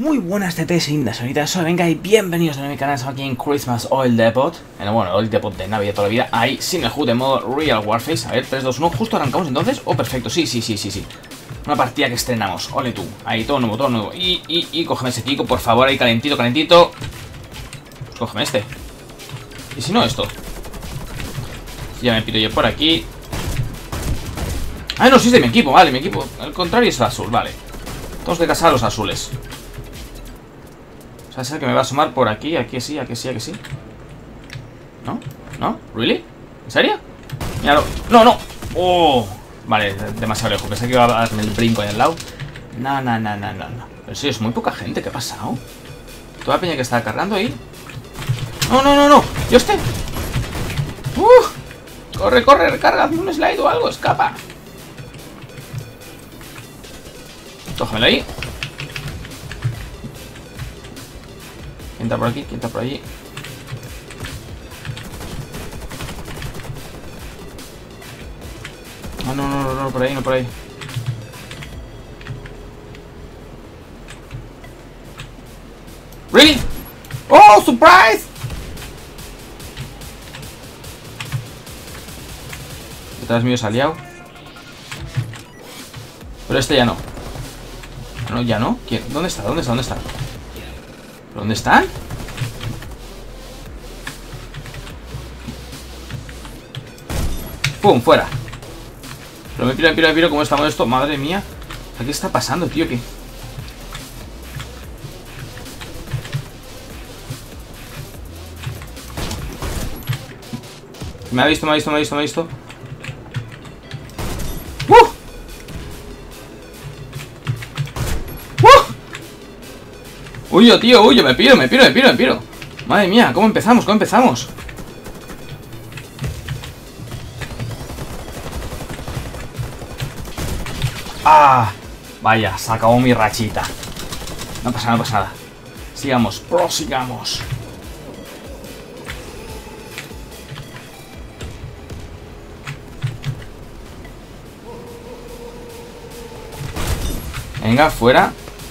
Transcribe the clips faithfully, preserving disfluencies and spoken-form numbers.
Muy buenas tetes y lindas señoritas, soy Venga y bienvenidos a mi canal. Estamos aquí en Christmas Oil Depot. En el, bueno, Oil Depot de Navidad toda la vida. Ahí, sin el H U D de modo Real Warface. A ver, tres, dos, uno, justo arrancamos entonces. Oh, perfecto, sí, sí, sí, sí, sí. Una partida que estrenamos, ole tú. Ahí, todo nuevo, todo nuevo. Y, y, y, cógeme ese Kiko, por favor, ahí calentito, calentito. Pues cógeme este. Y si no, esto. Ya me pido yo por aquí. Ah, no, sí es de mi equipo, vale, mi equipo. Al contrario es el azul, vale. Tenemos que casar a los azules. O sea, es el que me va a asomar por aquí, aquí sí, aquí sí, aquí sí. ¿No? ¿No? ¿Really? ¿En serio? Míralo. ¡No, no! ¡Oh! Vale, demasiado lejos. Pensé que iba a darme el brinco ahí al lado. No, no, no, no, no, no. Pero sí, es muy poca gente. ¿Qué ha pasado? Toda la peña que estaba cargando ahí. ¡No, no, no, no! ¡Yo este! ¡Uh! ¡Corre, corre! ¡Recarga! ¡Hazme un slide o algo! ¡Escapa! Cógemelo ahí. ¿Quién está por aquí? ¿Quién está por allí? Ah, no, no, no, no, por ahí, no, por ahí. ¿Really? ¡Oh, surprise! Detrás mío se ha liado. Pero este ya no. No, ya no. ¿Quién? ¿Dónde está? ¿Dónde está? ¿Dónde está? ¿Dónde están? ¡Pum! Fuera. Pero me piro, me piro, me piro. ¿Cómo estamos esto? Madre mía. ¿Qué está pasando, tío? ¿Qué? Me ha visto, me ha visto, me ha visto, me ha visto. ¡Uh! Huyo, tío, huyo, me piro, me piro, me piro, me piro. Madre mía, ¿cómo empezamos? ¿Cómo empezamos? ¡Ah! Vaya, se acabó mi rachita. No pasa nada, no pasa nada. Sigamos, prosigamos. Venga, fuera.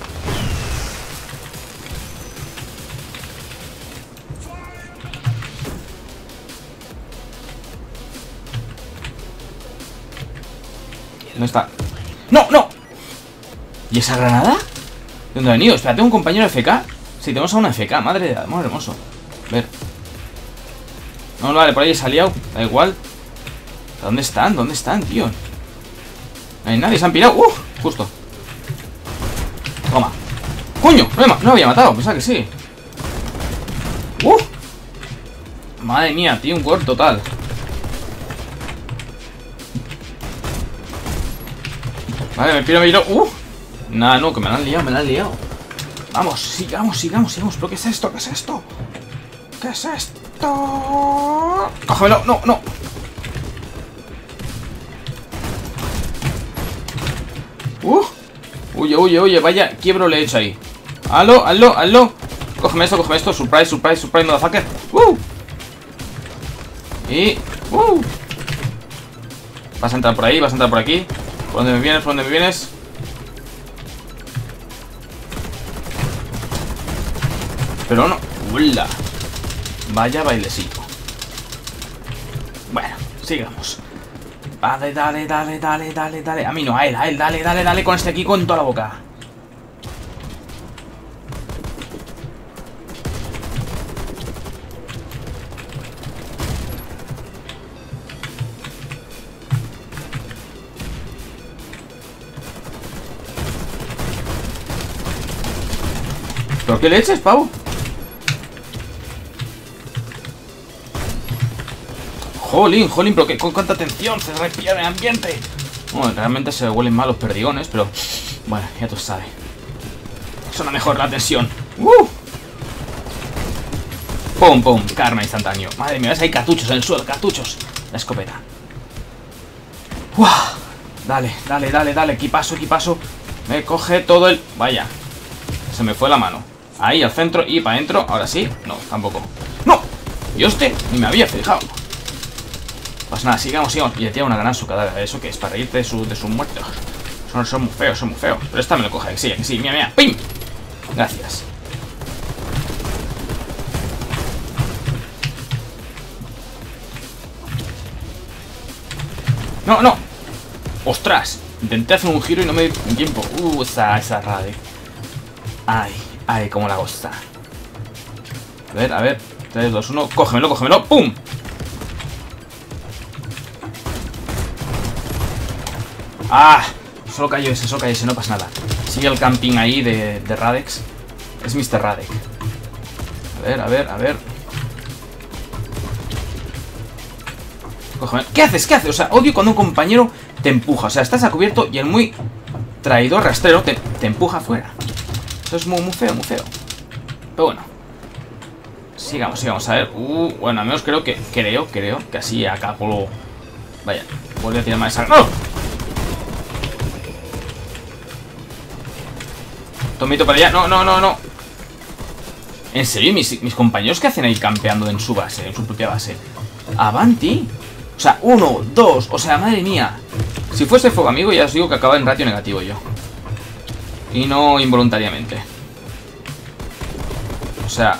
¿Dónde está? ¡No, no! ¿Y esa granada? ¿De dónde ha venido? Espera, ¿tengo un compañero F K? Sí, tenemos a una F K, madre de amor hermoso. A ver. No, vale, por ahí se ha liado. Da igual. ¿Dónde están? ¿Dónde están, tío? No hay nadie, se han pirado. ¡Uf! Justo. Toma. ¡Coño! No, me, no me había matado, pensaba que sí. ¡Uf! Madre mía, tío, un gore total. Vale, me piro, me piro. ¡Uh! Nada, no, que me la han liado, me la han liado. Vamos, sigamos, sigamos, sigamos. ¿Pero qué es esto? ¿Qué es esto? ¿Qué es esto? ¡Cógemelo! ¡No, no! ¡Uh! Huye, huye, huye. Vaya, quiebro le he hecho ahí. ¡Aló, aló, aló! Cógeme esto, cógeme esto. Surprise, surprise, surprise, motherfucker. ¡Uh! Y... ¡Uh! Vas a entrar por ahí, vas a entrar por aquí. ¿Por dónde me vienes? ¿Por dónde me vienes? Pero no. ¡Hola! Vaya bailecito. Bueno, sigamos. Dale, dale, dale, dale, dale, dale. A mí no, a él, a él, dale, dale, dale con este aquí con toda la boca. ¿Pero qué leches, pavo? Jolín, jolín, pero que con cuánta tensión se respira en el ambiente. Bueno, realmente se huelen mal los perdigones, pero... Bueno, ya tú sabes. Suena mejor la tensión. ¡Uh! Pum, pum, karma instantáneo. Madre mía, ves, hay cartuchos en el suelo, cartuchos. La escopeta. ¡Uah! Dale, dale, dale, dale, equipazo, equipazo. Me coge todo el... Vaya. Se me fue la mano. Ahí, al centro y para adentro. Ahora sí. No, tampoco. ¡No! Yo este ni me había fijado. Pues nada, sigamos, sigamos. Y le tira una granada a su cadáver. ¿Eso qué es? Para reírte de, su, de sus muertos. Son, son muy feos, son muy feos. Pero esta me lo coge, que sí, que sí. Mira, mira. ¡Pim! Gracias. No, no. ¡Ostras! Intenté hacer un giro y no me di tiempo. Uh, esa, esa Radek. Ay, ay, cómo la gosta. A ver, a ver. tres, dos, uno. Cógemelo, cógemelo. ¡Pum! ¡Ah! Solo cayó ese, solo cayó ese, no pasa nada. Sigue el camping ahí de, de Radex. Es mister Radek. A ver, a ver, a ver. Cógeme. ¿Qué haces? ¿Qué haces? O sea, odio cuando un compañero te empuja. O sea, estás a cubierto y el muy traidor rastrero te, te empuja afuera. Eso es muy, muy feo, muy feo. Pero bueno. Sigamos, sigamos. A ver. Uh, bueno, al menos creo que... Creo, creo que así acabo... Vaya. Vuelve a tirar más esa... ¡No! Tomito para allá. No, no, no, no. En serio, mis, mis compañeros que hacen ahí campeando en su base, en su propia base. Avanti. O sea, uno, dos. O sea, madre mía. Si fuese fuego amigo, ya os digo que acaba en ratio negativo yo. Y no involuntariamente. O sea.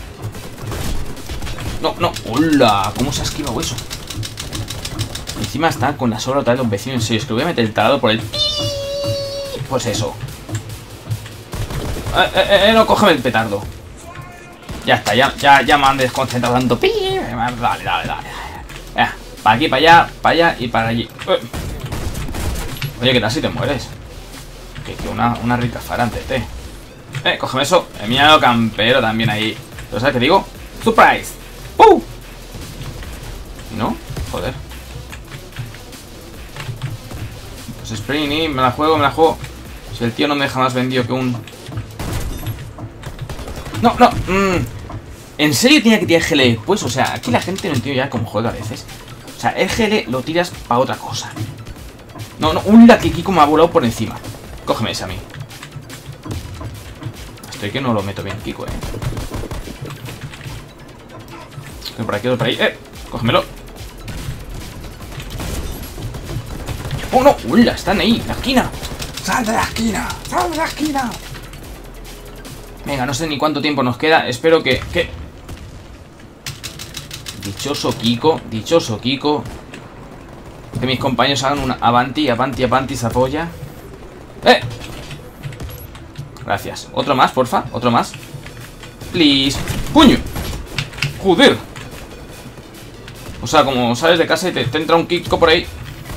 No, no. ¡Hola! ¿Cómo se ha esquivado eso? Encima está con la sobra otra vez los vecinos. En serio, es que voy a meter el taladro por el... Pues eso. Eh, eh, eh, no, cógeme el petardo. Ya está, ya, ya, ya me han desconcentrado tanto. Dale, dale, dale. Ya, para aquí, para allá, para allá y para allí. Oye, ¿qué tal si te mueres? Que, que una, una rica farante, te. Eh, cógeme eso. El miedo campero también ahí. ¿Pero sabes qué digo? ¡Surprise! ¡Pum! ¿No? Joder. Pues Spring y me la juego, me la juego. Si el tío no me deja más vendido que un... No, no. Mm. ¿En serio tenía que tirar G L? Pues, o sea, aquí la gente no entiende ya cómo juega a veces. O sea, el G L lo tiras para otra cosa. No, no, un Lucky Kiko me ha volado por encima. Cógeme ese a mí. Estoy que no lo meto bien, Kiko, eh. Estoy por aquí, otro por ahí. Eh, cógemelo. Oh, no. Hola, están ahí, en la esquina. ¡Sal de la esquina! ¡Sal de la esquina! Venga, no sé ni cuánto tiempo nos queda. Espero que... que... Dichoso Kiko. Dichoso Kiko. Que mis compañeros hagan una avanti, avanti, avanti, se apoya. ¡Eh! Gracias. Otro más, porfa. Otro más. Please. ¡Puño! ¡Joder! O sea, como sales de casa y te, te entra un Kiko por ahí.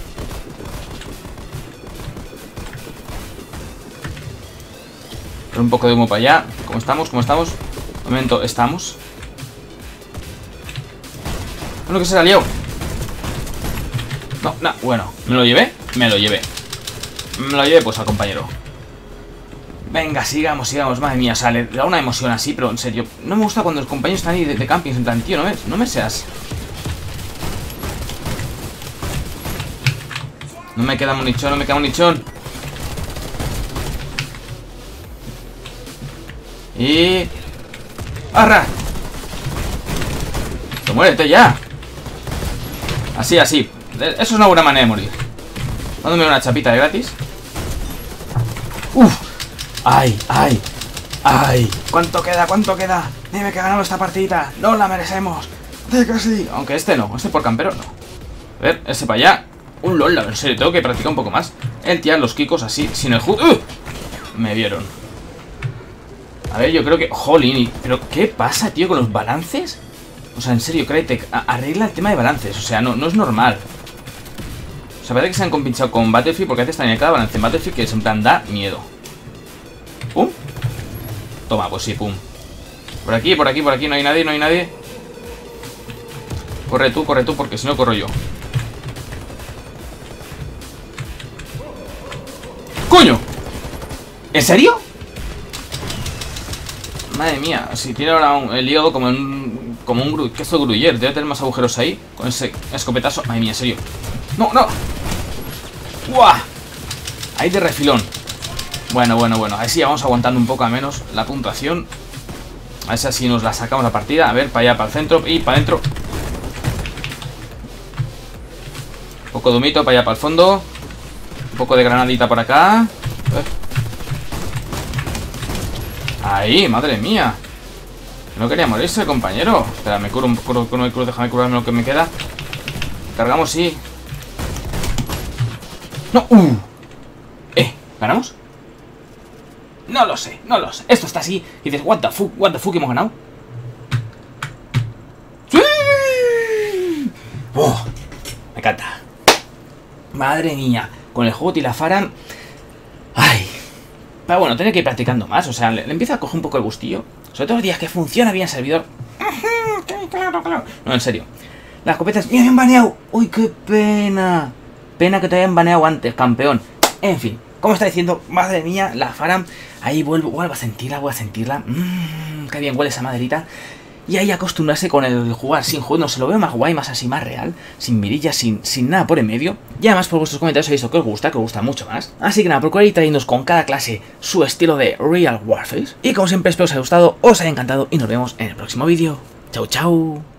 Un poco de humo para allá. ¿Cómo estamos? ¿Cómo estamos? Un momento, estamos. Bueno, que se ha liado. No, no, bueno. ¿Me lo llevé? Me lo llevé. Me lo llevé pues al compañero. Venga, sigamos, sigamos. Madre mía, sale. Da una emoción así, pero en serio. No me gusta cuando los compañeros están ahí de, de camping. En plan, tío, no me, no me seas. No me queda munichón, no me queda munichón. Y... ¡arra! ¡Pues muérete ya! Así, así. Eso es una buena manera de morir. Dándome una chapita de gratis. ¡Uf! ¡Ay, ay! ¡Ay! ¿Cuánto queda? ¿Cuánto queda? Dime que ganamos esta partida. ¡No la merecemos! ¡De que sí! Aunque este no. Este por campero no. A ver, ese para allá. Un LOL, en serio. Tengo que practicar un poco más. El tirar los kikos así, sin el H U D. ¡Uh! Me vieron. A ver, yo creo que... Jolín, ¿pero qué pasa, tío, con los balances? O sea, en serio, Crytek, arregla el tema de balances. O sea, no, no es normal. O sea, parece que se han compinchado con Battlefield, porque a veces también hay cada balance en Battlefield que es en plan da miedo. ¿Pum? Toma, pues sí, pum. Por aquí, por aquí, por aquí, no hay nadie, no hay nadie. Corre tú, corre tú, porque si no corro yo. ¡Coño! ¿En serio? Madre mía, si tiene ahora un, el hígado como un como un gru, queso gruyere. Debe tener más agujeros ahí con ese escopetazo. Madre mía, en serio. No, no. ¡Buah! Ahí de refilón. Bueno, bueno, bueno. Ahí sí vamos aguantando un poco al menos la puntuación. A ver si así nos la sacamos la partida. A ver, para allá, para el centro y para adentro. Un poco de humito para allá, para el fondo. Un poco de granadita por acá. Ahí, madre mía. No quería morirse, compañero. Espera, me curo un poco, curo, curo, déjame curarme lo que me queda. Cargamos, sí. No, uh. Eh, ¿ganamos? No lo sé, no lo sé. Esto está así. Y dices, what the fuck, what the fuck, hemos ganado. ¡Sí! Oh, me encanta. Madre mía. Con el juego Tilafaran. Ay. Pero bueno, tiene que ir practicando más. O sea, le, le empieza a coger un poco el gustillo. Sobre todo los días que funciona bien el servidor. Claro, claro. No, en serio. Las escopetas. ¡Mira, me han baneado! ¡Uy, qué pena! Pena que te hayan baneado antes, campeón. En fin, como está diciendo, madre mía, la Faram. Ahí vuelvo, vuelvo a sentirla, voy a sentirla. Mmm, qué bien huele esa maderita. Y ahí acostumbrarse con el jugar sin juego, no se lo veo más guay, más así, más real, sin mirillas, sin, sin nada por en medio. Y además por vuestros comentarios he visto que os gusta, que os gusta mucho más. Así que nada, procurad ir trayéndoos con cada clase su estilo de Real Warface. Y como siempre espero os haya gustado, os haya encantado y nos vemos en el próximo vídeo. Chau, chau.